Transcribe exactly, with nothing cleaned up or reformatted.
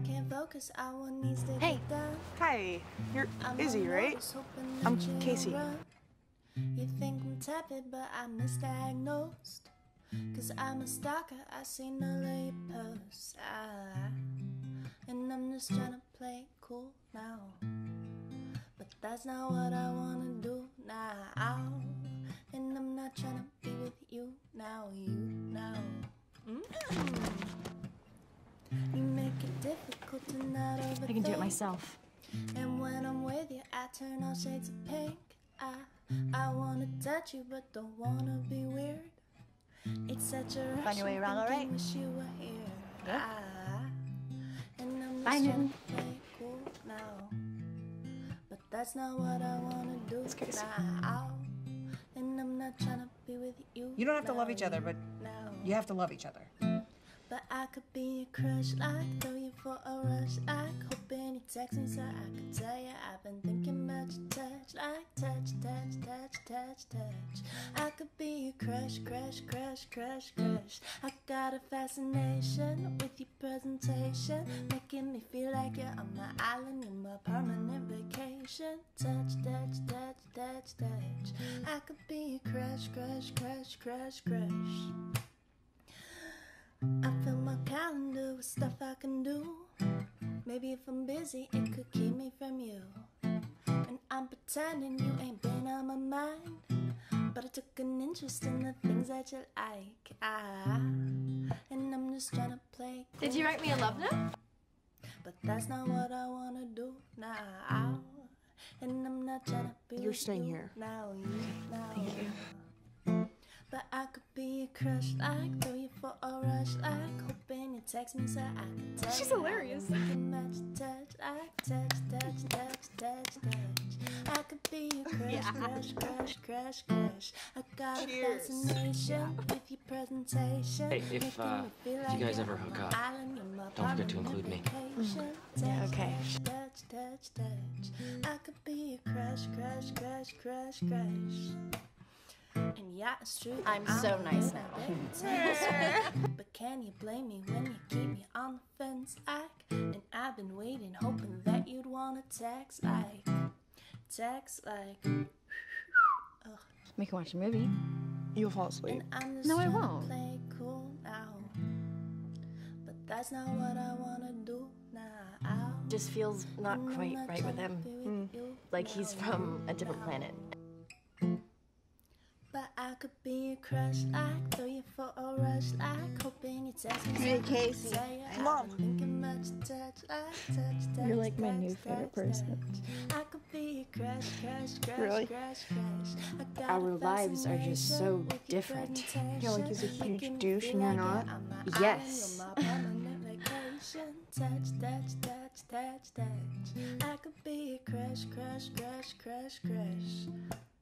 can't focus, I want needs to Hey. get done. Hi, you're I'm Izzy, right? I'm Casey. You think I'm tepid, but I'm misdiagnosed. Cause I'm a stalker, I seen all of your posts. Ah, and I'm just trying to play it cool now. But that's not what I wanna do now. And I'm not trying to be with you now, you now. Mm. You make it difficult to not overthink. I can do it myself. And when I'm with you, I turn all shades of pink. I, I wanna touch you, but don't wanna be weird. It's such a rush. Find your way around, all right? Wish you were here. Yeah. Ah, and I'm just Bye, trying Newton. to play it cool now. But that's not what I wanna do It's Casey. now. And I'm not trying to be with you. You don't have to now, love each other, but now. you have to love each other. But I could be a crush, like throw you for a rush, like hoping you text me so I could tell you I've been thinking about your touch, like touch, touch, touch, touch, touch. I could be a crush, crush, crush, crush, crush. I got a fascination with your presentation, making me feel like you're on my island, you're my permanent vacation. Touch, touch, touch, touch, touch. I could be a crush, crush, crush, crush, crush. I fill my calendar with stuff I can do. Maybe if I'm busy, it could keep me from you. And I'm pretending you ain't been on my mind, but I took an interest in the things that you like. Ah, and I'm just trying to play cool. Did you write me a love note? But that's not what I wanna do now. And I'm not trying to be You're with staying you here. now, you now. Thank you. But I could be a crush, like throw you for a rush, like hoping you text me so I could tell She's you hilarious. how I'm thinking about your touch, like touch, touch, touch, touch, touch. I could be a crush, Yeah. crush, crush, crush, crush. I got Cheers. a fascination with your presentation. Hey, if, making uh, me feel if you like guys you're ever on hook my up, island, you're my don't forget to permanent include me. vacation. Yeah, Touch, okay. touch, touch, touch. I could be a crush, crush, crush, crush, crush. And yeah, it's true. I'm so nice now. But can you blame me when you keep me on the fence? Like, and I've been waiting, hoping that you'd wanna text like, text like. Ugh. We can watch a movie. You'll fall asleep. And I'm just No, I trying to won't. play cool now. But that's not what I wanna do now. Just feels not And I'm quite not right with trying him. to be with you Like he's now. from a different planet. But I could be a crush, like throw you for a rush, like hoping you text me. Hey, so I could Casey. tell you Come I've on. been thinking about your touch, like touch, touch, You're like my touch, new touch, favorite touch. person. I could be a crush, crush, crush, Really? crush, crush. I got Our a lives are just so fascination with your different. Yeah, like he's a presentation, huge making me douche feel and you're like not? you're on my Yes. island, you're my permanent vacation. Touch, touch, touch, touch, touch. I could be a crush, crush, crush, crush, crush.